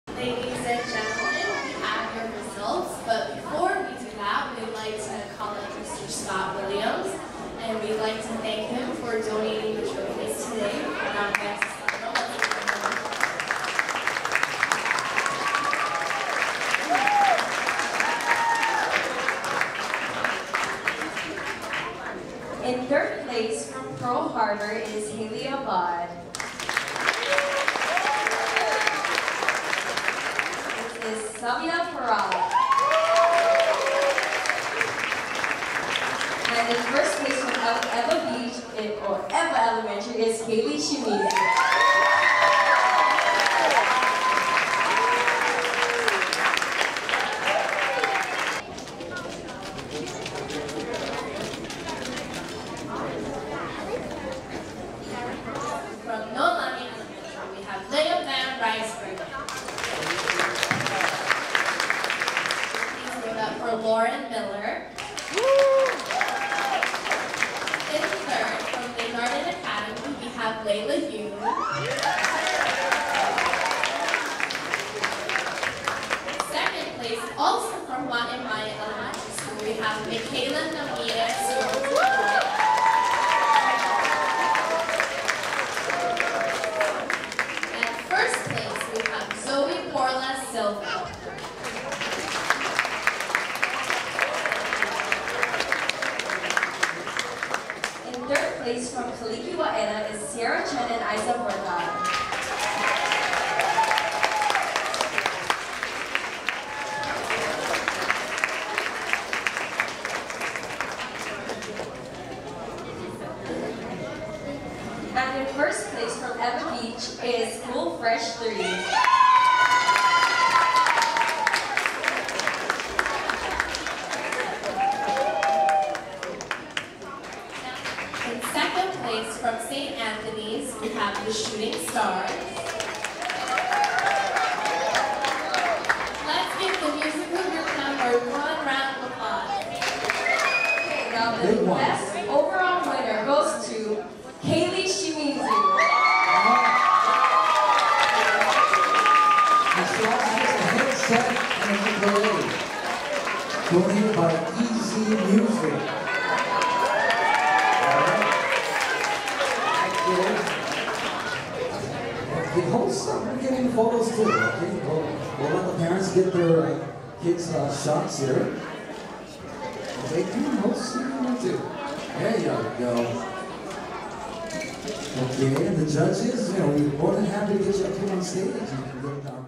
Ladies and gentlemen, we have your results, but before we do that, we'd like to call up Mr. Scott Williams, and we'd like to thank him for donating the trophies today. In third place from Pearl Harbor is Haley Abad. This is Savia Parala. And in first place from Eva Beach, or Eva Elementary, is Haley Shimizu. Lauren Miller. In third, from the Garden Academy, we have Layla Yoon. Second place, also from Wai'anae Elementary School, we have Michaela Namia. And first place, we have Zoe Porla Silva. Third place from Kaliki Wa'ena is Sierra Chen and Isa Borgado. And in first place from Eva Beach is Cool Fresh 3. From St. Anthony's, we have the Shooting Stars. Let's give the musical group number one round of applause. Okay, now the best overall winner goes to Haley Shimizu. Headset and a ukulele. Donated by Easy Music. The hosts are getting photos too, okay? We'll let the parents get their kids' shots here. Okay, come on, hosts, you want to. There you go. Okay, and the judges, we're more than happy to get you up here on stage. You can get